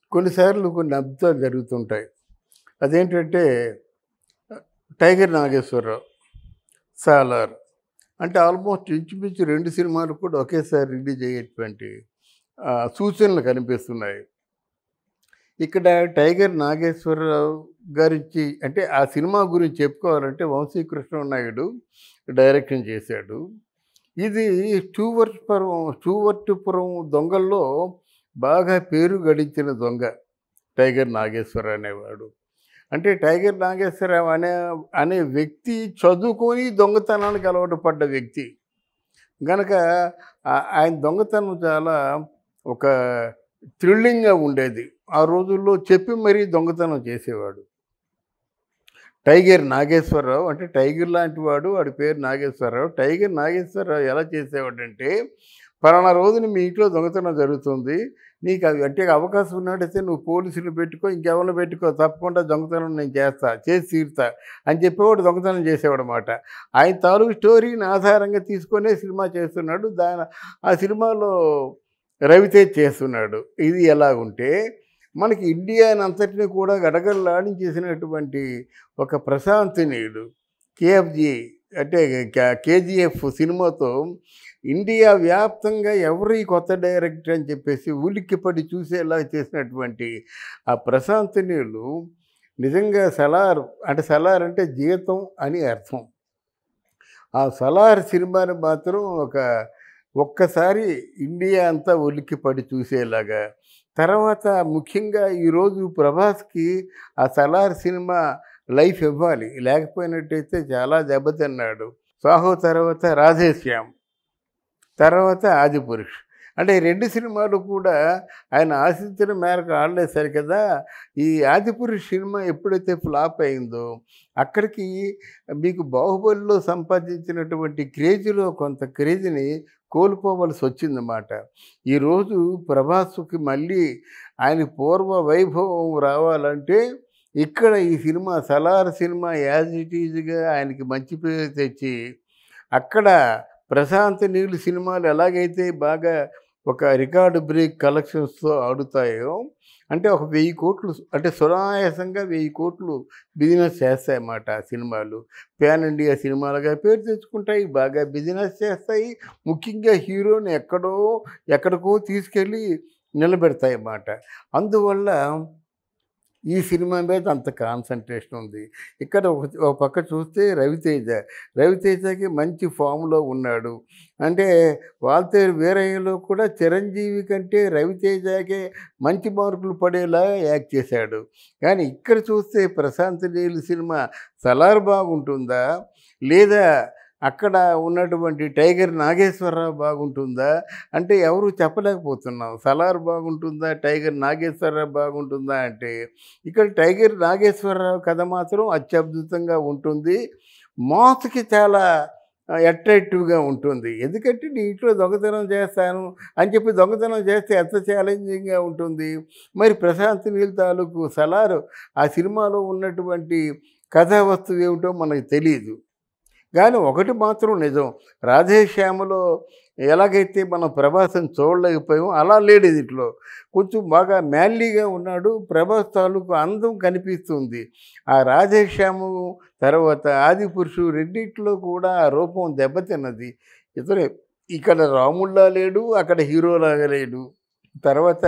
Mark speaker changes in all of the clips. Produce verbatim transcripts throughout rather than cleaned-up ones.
Speaker 1: కొన్నిసార్లు కొన్ని అద్భుతాలు జరుగుతుంటాయి. అదేంటంటే 'టైగర్ నాగేశ్వరరావు', 'సాలార్' అంటే ఆల్మోస్ట్ ఇంచుమించు రెండు సినిమాలు కూడా ఒకేసారి రిలీజ్ అయ్యేటువంటి ఆహ్, సూచనలు కనిపిస్తున్నాయి. ఇక్కడ 'టైగర్ నాగేశ్వరరావు' గారించి అంటే ఆ సినిమా గురించి చెప్పుకోవాలంటే వంశీకృష్ణ నాయుడు డైరెక్షన్ చేశాడు. ఇది స్టూవర్ట్‌పురం స్టూవర్ట్‌పురం దొంగల్లో బాగా పేరు గడించిన దొంగ 'టైగర్ నాగేశ్వరరావు' అనేవాడు. అంటే 'టైగర్ నాగేశ్వరరావు' అనే అనే వ్యక్తి చదువుకొని దొంగతనానికి అలవాటు పడ్డ వ్యక్తి. గనక ఆ- ఆయన దొంగతనం చాలా ఒక థ్రిల్లింగ్‌గా ఉండేది. ఆ రోజుల్లో చెప్పి మరీ దొంగతనం చేసేవాడు. 'టైగర్ నాగేశ్వరరావు' అంటే టైగర్ లాంటి వాడు, వాడి పేరు నాగేశ్వరరావు. 'టైగర్ నాగేశ్వరరావు' ఎలా చేసేవాడంటే, పలానా రోజున మీ ఇంట్లో దొంగతనం జరుగుతుంది. నీకు అది అంటే అవకాశం ఉన్నట్టయితే నువ్వు పోలీసులు పెట్టుకో, ఇంకెవరిని పెట్టుకో, తప్పకుండా దొంగతనం నేను చేస్తా, చేసి తీరుతా అని చెప్పేవాడు దొంగతనం చేసేవాడనమాట. ఆయన తాలూకు స్టోరీని ఆధారంగా తీసుకొనే సినిమా చేస్తున్నాడు. దా ఆ సినిమాలో రవితేజ్ చేస్తున్నాడు. ఇది ఎలాగుంటే మనకి ఇండియాని అంతటిని కూడా గడగడలాడించేసినటువంటి ఒక ప్రశాంతనీయుడు కేఎఫ్జి అంటే కేజీఎఫ్ సినిమాతో ఇండియా వ్యాప్తంగా ఎవరు ఈ కొత్త డైరెక్టర్ అని చెప్పేసి ఉలిక్కిపడి చూసేలా చేసినటువంటి ఆ ప్రశాంతనీయులు నిజంగా 'సలార్' అంటే 'సలార్' అంటే జీతం అని అర్థం. ఆ 'సలార్' సినిమాని మాత్రం ఒక ఒక్కసారి ఇండియా అంతా ఉలిక్కిపడి చూసేలాగా, తర్వాత ముఖ్యంగా ఈరోజు ప్రభాస్కి ఆ 'సలార్' సినిమా లైఫ్ ఇవ్వాలి. లేకపోయినట్టయితే చాలా దెబ్బతిన్నాడు. 'సాహో' తర్వాత 'రాధేశ్యామ్', తర్వాత 'ఆదిపురుష్'. అంటే ఈ రెండు సినిమాలు కూడా ఆయన ఆశించిన మేరకు ఆడలేదు సరికదా. ఈ 'ఆదిపురుష్' సినిమా ఎప్పుడైతే ఫ్లాప్ అయిందో అక్కడికి మీకు 'బాహుబలిలో' సంపాదించినటువంటి క్రేజ్లో కొంత క్రేజ్ని కోల్పోవలసి వచ్చిందన్నమాట. ఈరోజు ప్రభాస్కి మళ్ళీ ఆయన పూర్వ వైభవం రావాలంటే ఇక్కడ ఈ cinema 'Salaar' cinema as it ఈజ్గా ఆయనకి మంచి పేరు తెచ్చి, అక్కడ ప్రశాంత్ నీల్ సినిమాలు ఎలాగైతే బాగా ఒక రికార్డు బ్రేక్ కలెక్షన్స్తో ఆడుతాయో, అంటే ఒక వెయ్యి కోట్లు అంటే సునాయాసంగా వెయ్యి కోట్లు బిజినెస్ చేస్తాయన్నమాట ఆ సినిమాలు. ప్యాన్ ఇండియా సినిమాలుగా పేరు తెచ్చుకుంటాయి, బాగా బిజినెస్ చేస్తాయి. ముఖ్యంగా హీరోని ఎక్కడో ఎక్కడికో తీసుకెళ్ళి నిలబెడతాయి అన్నమాట. అందువల్ల ఈ సినిమా మీద అంత కాన్సన్ట్రేషన్ ఉంది. ఇక్కడ ఒక ఒక పక్క చూస్తే రవితేజ రవితేజకి మంచి ఫామ్లో ఉన్నాడు. అంటే వాల్తేరు వీరయ్యలో కూడా చిరంజీవి కంటే రవితేజకే మంచి మార్కులు పడేలా యాక్ట్ చేశాడు. కానీ ఇక్కడ చూస్తే ప్రశాంత్ నీల్ సినిమా 'సలార్' బాగుంటుందా, లేదా అక్కడ ఉన్నటువంటి 'టైగర్ నాగేశ్వరరావు' బాగుంటుందా అంటే ఎవరు చెప్పలేకపోతున్నాం. 'సలార్' బాగుంటుందా, 'టైగర్ నాగేశ్వరరావు' బాగుంటుందా అంటే ఇక్కడ 'టైగర్ నాగేశ్వరరావు' కథ మాత్రం అత్యద్భుతంగా ఉంటుంది. మాస్కి చాలా అట్రాక్టివ్గా ఉంటుంది. ఎందుకంటే నీ ఇంట్లో దొంగతనం చేస్తాను అని చెప్పి దొంగతనం చేస్తే ఎంత ఛాలెంజింగ్గా ఉంటుంది. మరి ప్రశాంత్ నీల్ తాలూకు 'సలార్' ఆ సినిమాలో ఉన్నటువంటి కథా వస్తువు ఏమిటో మనకు తెలియదు. కానీ ఒకటి మాత్రం నిజం, 'రాధేశ్యామ్'లో ఎలాగైతే మనం ప్రభాస్ని చూడలేకపోయామో అలా లేడు దీంట్లో. కొంచెం బాగా మ్యాన్లీగా ఉన్నాడు. ప్రభాస్ తాలూకు అందం కనిపిస్తుంది. ఆ 'రాధేశ్యామ్' తర్వాత 'ఆదిపురుషు' రెండిట్లో కూడా ఆ రూపం దెబ్బతిన్నది. ఇతను ఇక్కడ రాముళ్ళా లేడు, అక్కడ హీరోలాగా లేడు. తర్వాత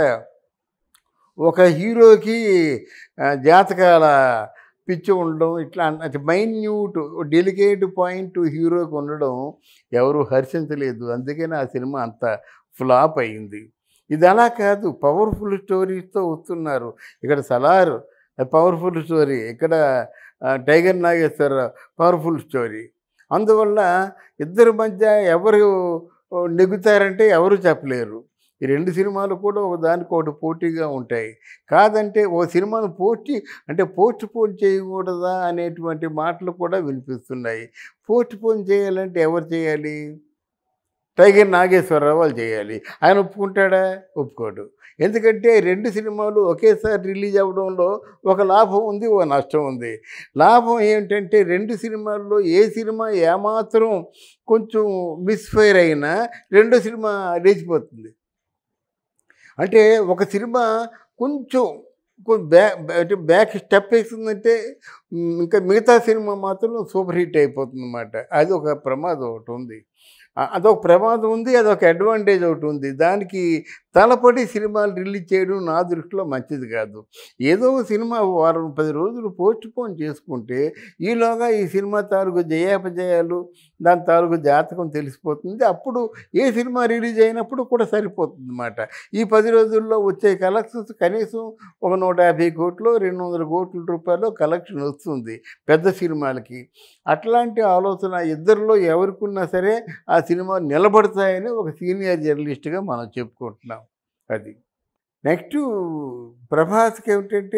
Speaker 1: ఒక హీరోకి జాతకాల పిచ్చి ఉండడం, ఇట్లా అంటే మైన్యూట్ డెలికేట్ పాయింట్ హీరోకి ఉండడం ఎవరు హర్షించలేదు. అందుకని ఆ సినిమా అంత ఫ్లాప్ అయింది. ఇది అలా కాదు, పవర్ఫుల్ స్టోరీస్తో వస్తున్నారు. ఇక్కడ 'సలార్' పవర్ఫుల్ స్టోరీ, ఇక్కడ 'టైగర్ నాగేశ్వరరావు' పవర్ఫుల్ స్టోరీ. అందువల్ల ఇద్దరి మధ్య ఎవరు నెగ్గుతారంటే ఎవరు చెప్పలేరు. ఈ రెండు సినిమాలు కూడా ఒకదానికొకటి పోటీగా ఉంటాయి. కాదంటే ఓ సినిమాను పోటీ అంటే పోస్ట్ పోన్ చేయకూడదా అనేటువంటి మాటలు కూడా వినిపిస్తున్నాయి. పోస్ట్ పోన్ చేయాలంటే ఎవరు చేయాలి? 'టైగర్ నాగేశ్వరరావు' వాళ్ళు చేయాలి. ఆయన ఒప్పుకుంటాడా? ఒప్పుకోడు. ఎందుకంటే రెండు సినిమాలు ఒకేసారి రిలీజ్ అవ్వడంలో ఒక లాభం ఉంది, ఒక నష్టం ఉంది. లాభం ఏమిటంటే రెండు సినిమాల్లో ఏ సినిమా ఏమాత్రం కొంచెం మిస్ఫైర్ అయినా రెండో సినిమా లేచిపోతుంది. అంటే ఒక సినిమా కొంచెం కొ- బ్యా అంటే బ్యాక్ స్టెప్ వేసిందంటే మ్, ఇంకా మిగతా సినిమా మాత్రం సూపర్ హిట్ అయిపోతుంది అన్నమాట. అది ఒక ప్రమాదం ఒకటి ఉంది. అ- అదొక ప్రమాదం ఉంది, అదొక అడ్వాంటేజ్ ఒకటి ఉంది. దానికి తలపడి సినిమాలు రిలీజ్ చేయడం నా దృష్టిలో మంచిది కాదు. ఏదో ఒక సినిమా వారం పది రోజులు పోస్ట్ పోన్ చేసుకుంటే ఈలోగా ఈ సినిమా తాలూకు జయాపజయాలు, దాని తాలూకు జాతకం తెలిసిపోతుంది. అప్పుడు ఏ సినిమా రిలీజ్ అయినప్పుడు కూడా సరిపోతుంది అన్నమాట. ఈ పది రోజుల్లో వచ్చే కలెక్షన్స్ కనీసం ఒక నూట యాభై కోట్లు రెండు వందల కోట్ల రూపాయలు కలెక్షన్ వస్తుంది పెద్ద సినిమాలకి. అట్లాంటి ఆలోచన ఇద్దరిలో ఎవరికున్నా సరే ఆ సినిమా నిలబడతాయని ఒక సీనియర్ జర్నలిస్ట్గా మనం చెప్పుకుంటున్నాం. అది నెక్స్ట్ ప్రభాస్కి ఏమిటంటే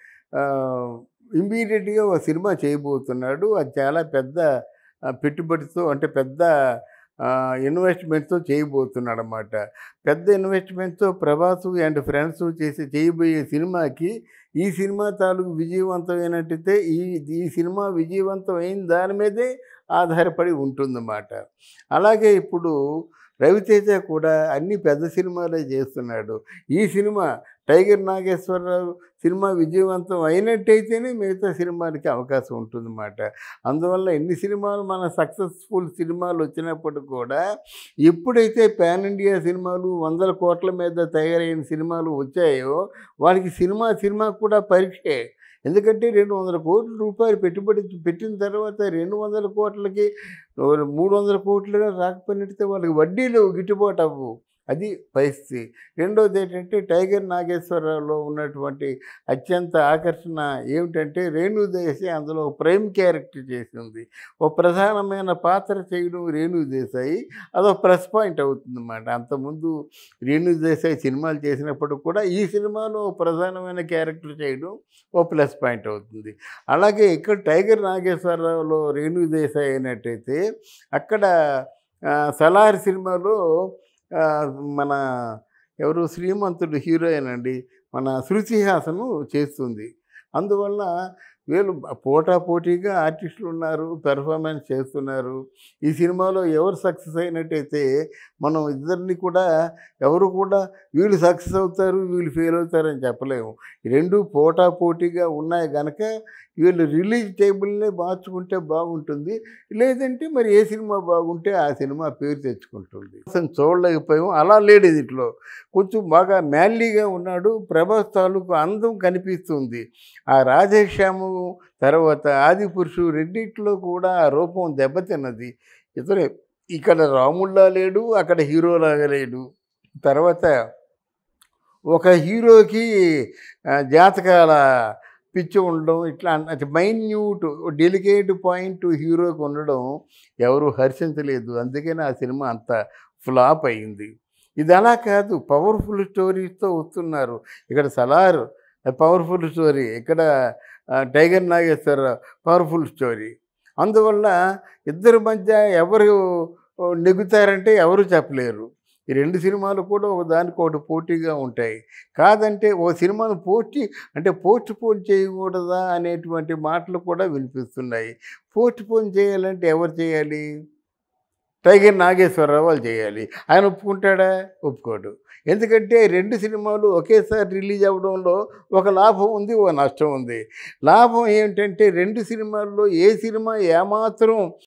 Speaker 1: ఇమ్మీడియట్గా ఒక సినిమా చేయబోతున్నాడు. అది చాలా పెద్ద ఆ, పెట్టుబడితో అంటే పెద్ద ఇన్వెస్ట్మెంట్తో చేయబోతున్నాడు అన్నమాట. పెద్ద ఇన్వెస్ట్మెంట్తో ప్రభాస్ అండ్ ఫ్రెండ్స్ చేసి చేయబోయే సినిమాకి ఈ సినిమా తాలూకు విజయవంతమైనట్టయితే ఈ ఈ సినిమా విజయవంతం అయిన దాని మీదే ఆధారపడి ఉంటుందన్నమాట. అలాగే ఇప్పుడు రవితేజ కూడా అన్ని పెద్ద సినిమాలే చేస్తున్నాడు. ఈ సినిమా టైగర్ నాగేశ్వరరావు సినిమా విజయవంతం అయినట్టయితేనే మిగతా సినిమాలకి అవకాశం ఉంటుందన్నమాట. అందువల్ల ఎన్ని సినిమాలు మన సక్సెస్ఫుల్ సినిమాలు వచ్చినప్పుడు కూడా ఎప్పుడైతే పాన్ ఇండియా సినిమాలు వందల కోట్ల మీద తయారైన సినిమాలు వచ్చాయో వారికి సినిమా సినిమా కూడా పరీక్షే. ఎందుకంటే రెండు వందల కోట్ల రూపాయలు పెట్టుబడి పెట్టిన తర్వాత రెండు వందల కోట్లకి మూడు వందల కోట్లు రాకపోయినట్టయితే వాళ్ళకి వడ్డీలు గిట్టుబాటు అవ్వు. అది పరిస్థితి. రెండోది ఏంటంటే టైగర్ నాగేశ్వరరావులో ఉన్నటువంటి అత్యంత ఆకర్షణ ఏమిటంటే రేణు దేశాయ్ అందులో ఒక ప్రైమ్ క్యారెక్టర్ చేసింది. ఒక ప్రధానమైన పాత్ర చేయడం రేణు దేశాయ్ అదొక ప్లస్ పాయింట్ అవుతుందన్నమాట. అంతకుముందు రేణు దేశాయ్ సినిమాలు చేసినప్పుడు కూడా ఈ సినిమాలో ఒక ప్రధానమైన క్యారెక్టర్ చేయడం ఓ ప్లస్ పాయింట్ అవుతుంది. అలాగే ఇక్కడ టైగర్ నాగేశ్వరరావులో రేణు దేశాయ్ అయినట్టయితే అక్కడ ఆ, సలార్ సినిమాలో ఆ, మన ఎవరు శ్రీమంతుడు హీరోయిన్ అండి మన శృతి హాసను చేస్తుంది. అందువల్ల వీళ్ళు పోటాపోటీగా ఆర్టిస్టులు ఉన్నారు, పెర్ఫార్మెన్స్ చేస్తున్నారు. ఈ సినిమాలో ఎవరు సక్సెస్ అయినట్టయితే మనం ఇద్దరిని కూడా ఎవరు కూడా వీళ్ళు సక్సెస్ అవుతారు వీళ్ళు ఫెయిల్ అవుతారని చెప్పలేము. ఈ రెండు పోటాపోటీగా ఉన్నాయి కనుక వీళ్ళు రిలీజ్ టేబుల్నే మార్చుకుంటే బాగుంటుంది. లేదంటే మరి ఏ సినిమా బాగుంటే ఆ సినిమా పేరు తెచ్చుకుంటుంది. అసలు చూడలేకపోయాము. అలా లేడు దీంట్లో. కొంచెం బాగా మ్యాన్లీగా ఉన్నాడు. ప్రభాస్ తాలూకు అందం కనిపిస్తుంది. ఆ రాధేశ్యాము తర్వాత ఆదిపురుషు రెండిట్లో కూడా ఆ రూపం దెబ్బతిన్నది. ఇతను ఇక్కడ రాముళ్ళా లేడు, అక్కడ హీరోలాగా లేడు. తర్వాత ఒక హీరోకి ఆ, జాతకాల పిచ్చి ఉండడం ఇట్లా అంటే మైన్యూట్ డెలికేట్ పాయింట్ హీరోకి ఉండడం ఎవరు హర్షించలేదు. అందుకని ఆ సినిమా అంత ఫ్లాప్ అయింది. ఇది అలా కాదు, పవర్ఫుల్ స్టోరీస్తో వస్తున్నారు. ఇక్కడ సలార్ పవర్ఫుల్ స్టోరీ, ఇక్కడ ఆ, టైగర్ నాగేశ్వర పవర్ఫుల్ స్టోరీ. అందువల్ల ఇద్దరి మధ్య ఎవరు ఓ, నెగ్గుతారంటే ఎవరు చెప్పలేరు. ఈ రెండు సినిమాలు కూడా ఒకదానికి ఒకటి పోటీగా ఉంటాయి. కాదంటే ఓ సినిమాను పోటీ అంటే పోస్ట్ పోన్ చేయకూడదా అనేటువంటి మాటలు కూడా వినిపిస్తున్నాయి. పోస్ట్ పోన్ చేయాలంటే ఎవరు చేయాలి? టైగర్ నాగేశ్వరరావు వాళ్ళు చేయాలి. ఆయన ఒప్పుకుంటాడా? ఒప్పుకోడు. ఎందుకంటే రెండు సినిమాలు ఒకేసారి రిలీజ్ అవ్వడంలో ఒక లాభం ఉంది, ఒక నష్టం ఉంది. లాభం ఏంటంటే రెండు సినిమాల్లో ఏ సినిమా ఏమాత్రం